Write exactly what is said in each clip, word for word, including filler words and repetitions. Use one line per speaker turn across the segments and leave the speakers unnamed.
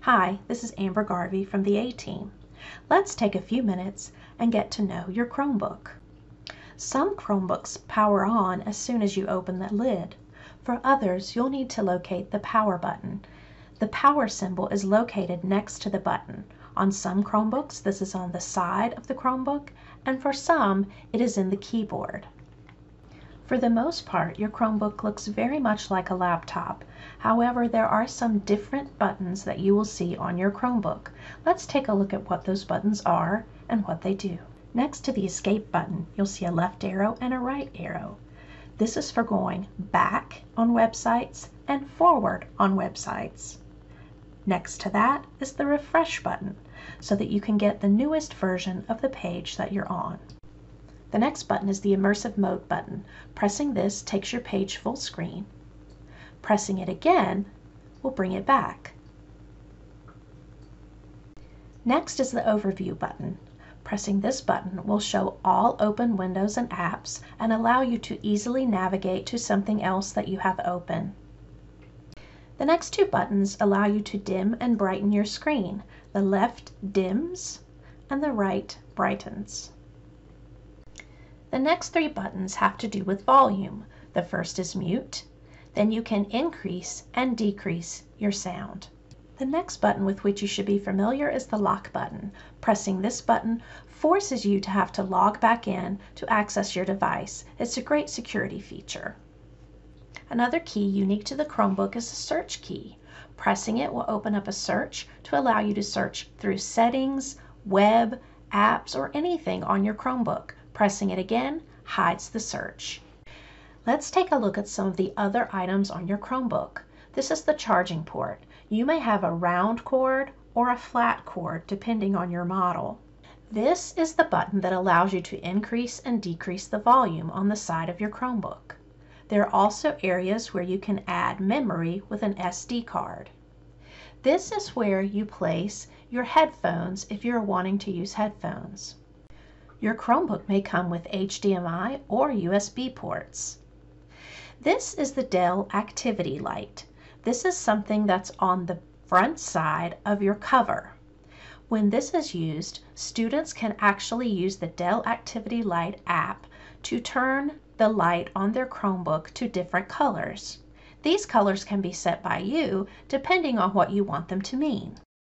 Hi, this is Amber Garvey from the A-Team. Let's take a few minutes and get to know your Chromebook. Some Chromebooks power on as soon as you open the lid. For others, you'll need to locate the power button. The power symbol is located next to the button. On some Chromebooks, this is on the side of the Chromebook, and for some, it is in the keyboard. For the most part, your Chromebook looks very much like a laptop. However, there are some different buttons that you will see on your Chromebook. Let's take a look at what those buttons are and what they do. Next to the escape button, you'll see a left arrow and a right arrow. This is for going back on websites and forward on websites. Next to that is the refresh button, so that you can get the newest version of the page that you're on. The next button is the immersive mode button. Pressing this takes your page full screen. Pressing it again will bring it back. Next is the overview button. Pressing this button will show all open windows and apps and allow you to easily navigate to something else that you have open. The next two buttons allow you to dim and brighten your screen. The left dims and the right brightens. The next three buttons have to do with volume. The first is mute, then you can increase and decrease your sound. The next button with which you should be familiar is the lock button. Pressing this button forces you to have to log back in to access your device. It's a great security feature. Another key unique to the Chromebook is the search key. Pressing it will open up a search to allow you to search through settings, web, apps, or anything on your Chromebook. Pressing it again hides the search. Let's take a look at some of the other items on your Chromebook. This is the charging port. You may have a round cord or a flat cord depending on your model. This is the button that allows you to increase and decrease the volume on the side of your Chromebook. There are also areas where you can add memory with an S D card. This is where you place your headphones if you're wanting to use headphones. Your Chromebook may come with H D M I or U S B ports. This is the Dell Activity Light. This is something that's on the front side of your cover. When this is used, students can actually use the Dell Activity Light app to turn the light on their Chromebook to different colors. These colors can be set by you depending on what you want them to mean.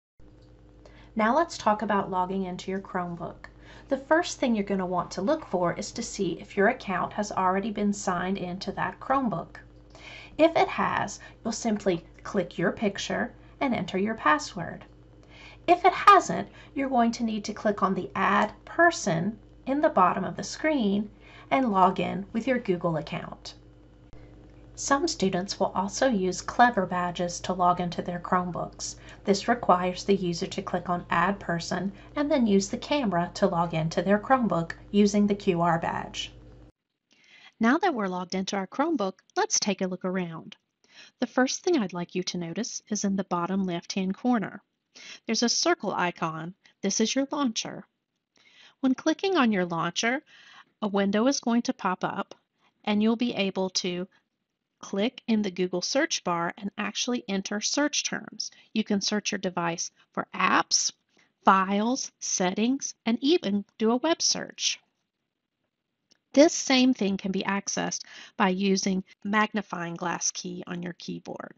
Now let's talk about logging into your Chromebook. The first thing you're going to want to look for is to see if your account has already been signed into that Chromebook. If it has, you'll simply click your picture and enter your password. If it hasn't, you're going to need to click on the Add Person in the bottom of the screen and log in with your Google account. Some students will also use Clever badges to log into their Chromebooks. This requires the user to click on Add Person and then use the camera to log into their Chromebook using the Q R badge.
Now that we're logged into our Chromebook, let's take a look around. The first thing I'd like you to notice is in the bottom left-hand corner. There's a circle icon. This is your launcher. When clicking on your launcher, a window is going to pop up and you'll be able to click in the Google search bar and actually enter search terms. You can search your device for apps, files, settings, and even do a web search. This same thing can be accessed by using magnifying glass key on your keyboard.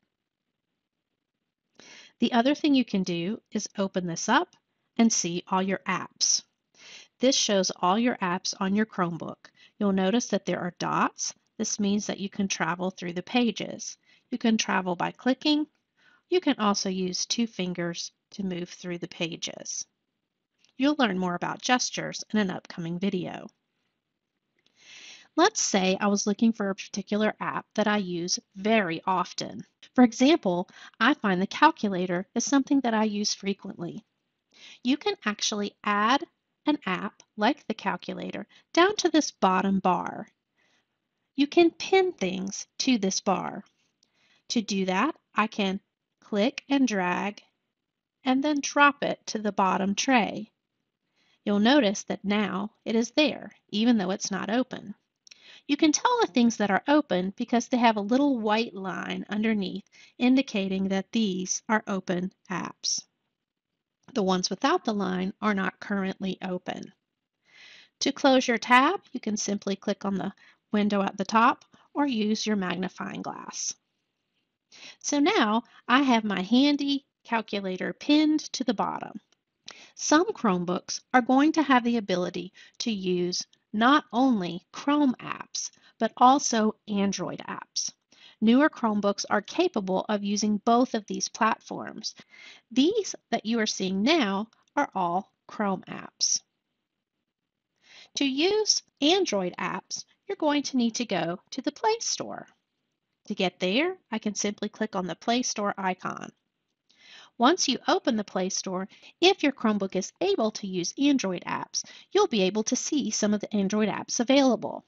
The other thing you can do is open this up and see all your apps. This shows all your apps on your Chromebook. You'll notice that there are dots. This means that you can travel through the pages. You can travel by clicking. You can also use two fingers to move through the pages. You'll learn more about gestures in an upcoming video. Let's say I was looking for a particular app that I use very often. For example, I find the calculator is something that I use frequently. You can actually add an app like the calculator down to this bottom bar. You can pin things to this bar. To do that, I can click and drag and then drop it to the bottom tray. You'll notice that now it is there, even though it's not open. You can tell the things that are open because they have a little white line underneath indicating that these are open apps. The ones without the line are not currently open. To close your tab, you can simply click on the window at the top or use your magnifying glass. So now I have my handy calculator pinned to the bottom. Some Chromebooks are going to have the ability to use not only Chrome apps, but also Android apps. Newer Chromebooks are capable of using both of these platforms. These that you are seeing now are all Chrome apps. To use Android apps, you're going to need to go to the Play Store. To get there, I can simply click on the Play Store icon. Once you open the Play Store, if your Chromebook is able to use Android apps, you'll be able to see some of the Android apps available.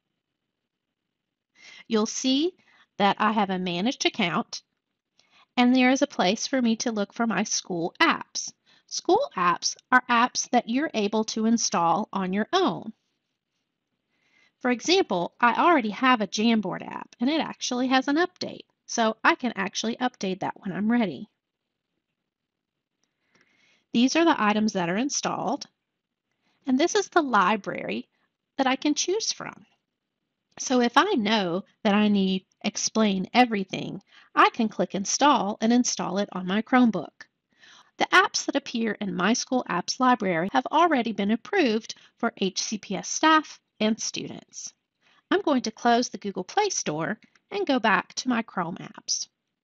You'll see that I have a managed account, and there is a place for me to look for my school apps. School apps are apps that you're able to install on your own. For example, I already have a Jamboard app, and it actually has an update, so I can actually update that when I'm ready. These are the items that are installed, and this is the library that I can choose from. So if I know that I need Explain Everything, I can click Install and install it on my Chromebook. The apps that appear in my school apps library have already been approved for H C P S staff and students. I'm going to close the Google Play Store and go back to my Chrome apps.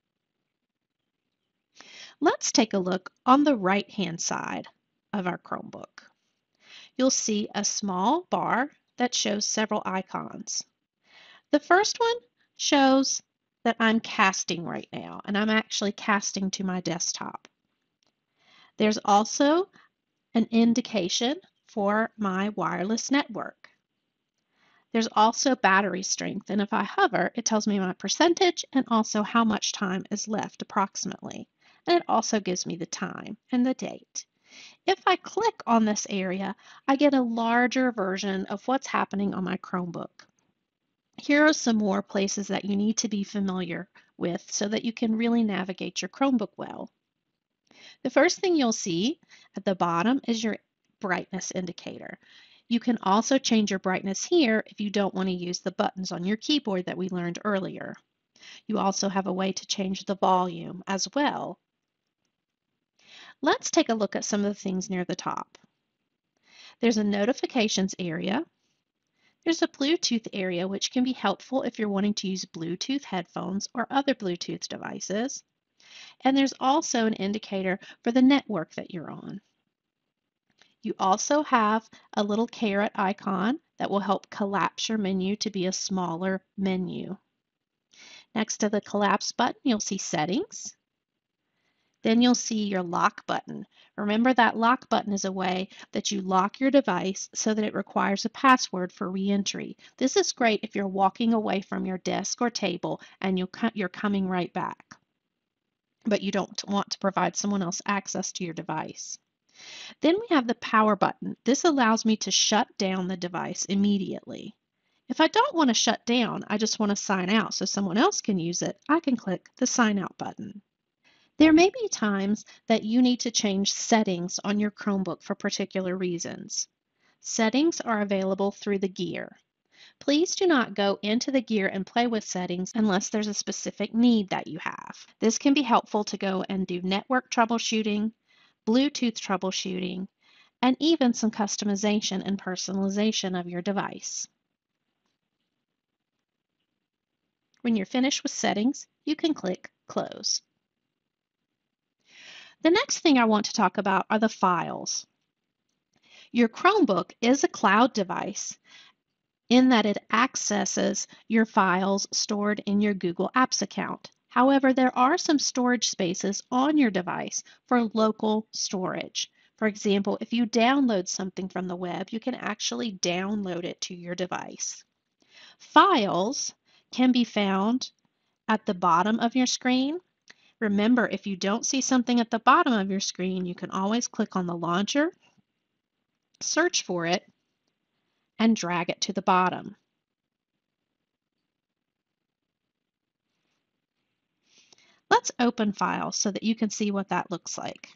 Let's take a look on the right-hand side of our Chromebook. You'll see a small bar that shows several icons. The first one shows that I'm casting right now, and I'm actually casting to my desktop. There's also an indication for my wireless network. There's also battery strength, and if I hover, it tells me my percentage and also how much time is left approximately. And it also gives me the time and the date. If I click on this area, I get a larger version of what's happening on my Chromebook. Here are some more places that you need to be familiar with so that you can really navigate your Chromebook well. The first thing you'll see at the bottom is your brightness indicator. You can also change your brightness here if you don't want to use the buttons on your keyboard that we learned earlier. You also have a way to change the volume as well. Let's take a look at some of the things near the top. There's a notifications area. There's a Bluetooth area, which can be helpful if you're wanting to use Bluetooth headphones or other Bluetooth devices. And there's also an indicator for the network that you're on. You also have a little caret icon that will help collapse your menu to be a smaller menu. Next to the collapse button, you'll see settings. Then you'll see your lock button. Remember that lock button is a way that you lock your device so that it requires a password for re-entry. This is great if you're walking away from your desk or table and you're coming right back, but you don't want to provide someone else access to your device. Then we have the power button. This allows me to shut down the device immediately. If I don't want to shut down, I just want to sign out so someone else can use it, I can click the sign out button. There may be times that you need to change settings on your Chromebook for particular reasons. Settings are available through the gear. Please do not go into the gear and play with settings unless there's a specific need that you have. This can be helpful to go and do network troubleshooting, Bluetooth troubleshooting, and even some customization and personalization of your device. When you're finished with settings, you can click Close. The next thing I want to talk about are the files. Your Chromebook is a cloud device in that it accesses your files stored in your Google Apps account. However, there are some storage spaces on your device for local storage. For example, if you download something from the web, you can actually download it to your device. Files can be found at the bottom of your screen. Remember, if you don't see something at the bottom of your screen, you can always click on the launcher, search for it, and drag it to the bottom. Let's open files so that you can see what that looks like.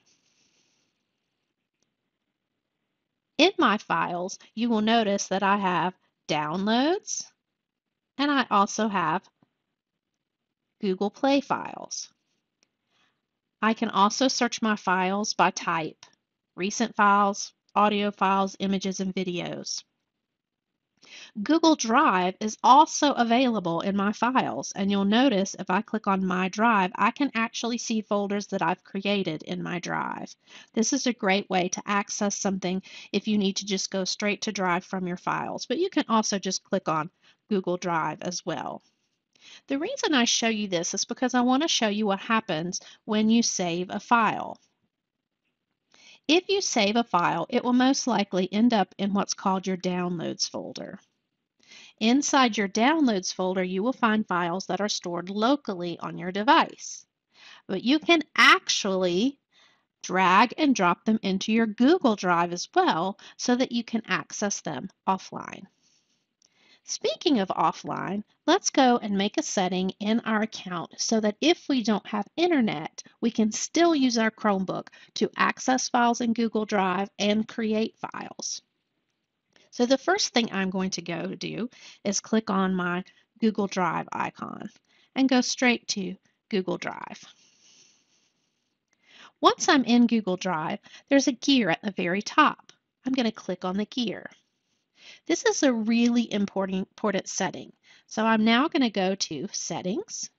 In my files, you will notice that I have downloads and I also have Google Play files. I can also search my files by type, recent files, audio files, images, and videos. Google Drive is also available in my files, and you'll notice if I click on My Drive, I can actually see folders that I've created in my drive. This is a great way to access something if you need to just go straight to Drive from your files, but you can also just click on Google Drive as well. The reason I show you this is because I want to show you what happens when you save a file. If you save a file, it will most likely end up in what's called your Downloads folder. Inside your Downloads folder, you will find files that are stored locally on your device. But you can actually drag and drop them into your Google Drive as well so that you can access them offline. Speaking of offline, let's go and make a setting in our account so that if we don't have internet, we can still use our Chromebook to access files in Google Drive and create files. So the first thing I'm going to go do is click on my Google Drive icon and go straight to Google Drive. Once I'm in Google Drive, there's a gear at the very top. I'm going to click on the gear. This is a really important, important setting. So I'm now going to go to Settings.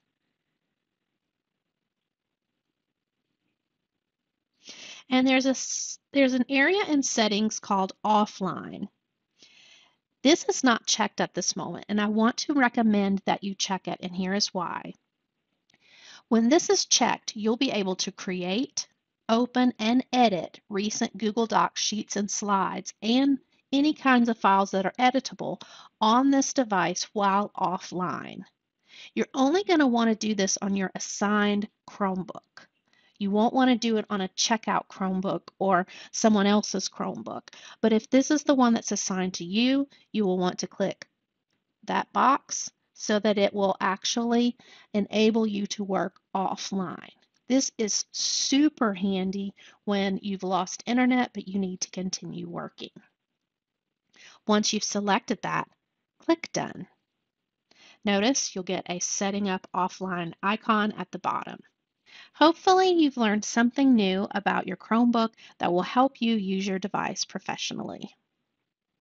And there's, a, there's an area in Settings called Offline. This is not checked at this moment, and I want to recommend that you check it, and here is why. When this is checked, you'll be able to create, open, and edit recent Google Docs sheets and slides and any kinds of files that are editable on this device while offline. You're only going to want to do this on your assigned Chromebook. You won't want to do it on a checkout Chromebook or someone else's Chromebook. But if this is the one that's assigned to you, you will want to click that box so that it will actually enable you to work offline. This is super handy when you've lost internet but you need to continue working. Once you've selected that, click Done. Notice you'll get a Setting Up Offline icon at the bottom. Hopefully you've learned something new about your Chromebook that will help you use your device professionally.